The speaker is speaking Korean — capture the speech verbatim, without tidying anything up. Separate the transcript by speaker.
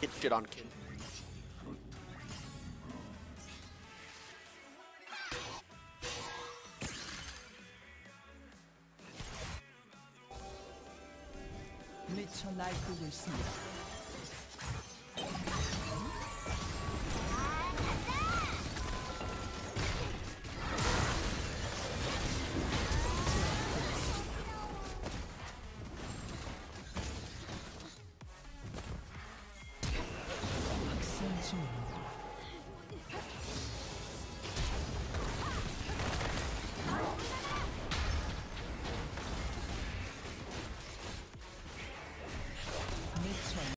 Speaker 1: Hit shit on kid.
Speaker 2: 미쳐 날뛰고 있습니다. 학생 중